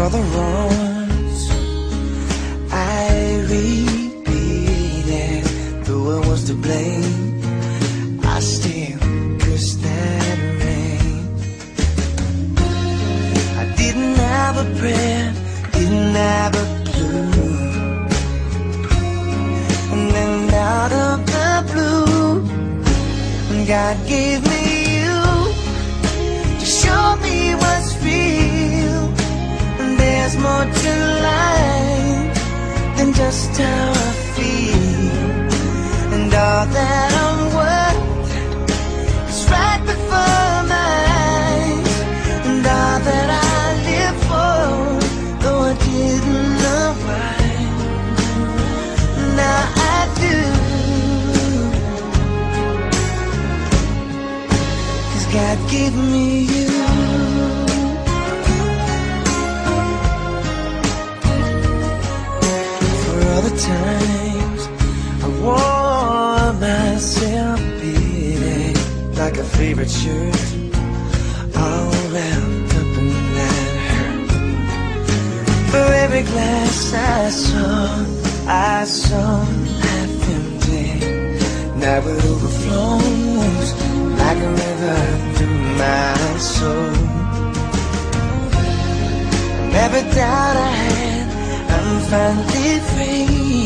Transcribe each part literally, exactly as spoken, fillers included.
all the wrongs I repeated, though I was to blame, I still cursed that rain. I didn't have a prayer, didn't have a clue, and then out of the blue, God gave me you to show me what's real. And there's more to life than just how I feel, and all that I'm worth is right before my eyes, and all that I live for, though I didn't know why, now I do. God gave me you. For all the times I wore myself beating like a favorite shirt, all wrapped up in that hurt. For every glass I saw, I saw half empty, now it overflows like a river through my soul. And every doubt I had, I'm finally free,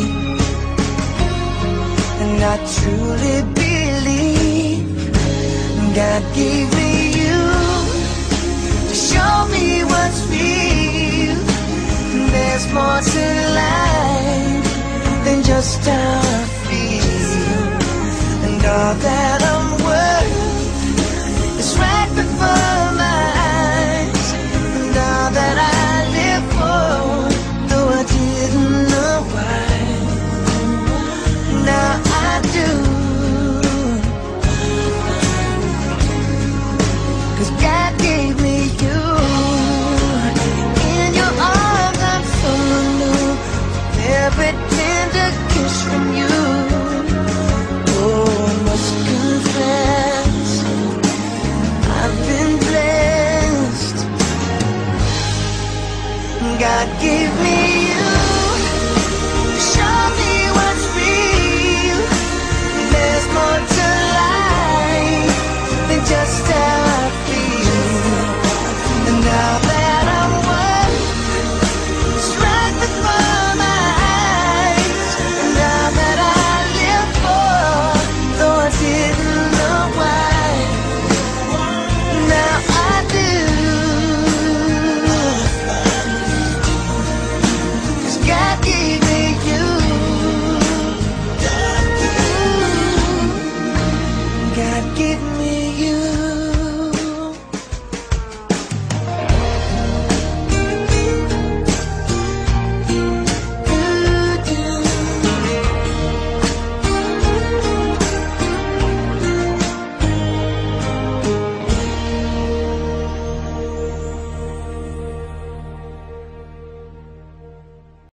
and I truly believe God gave me you to show me what's real. And there's more to life than just how I feel, and all that I'm worth right before my eyes, and all that I live for, though I didn't know why, now I do. 'Cause God gave me you. In your arms I'm so new, every tender kiss from you. Oh, I must confess, I've been blessed. God gave me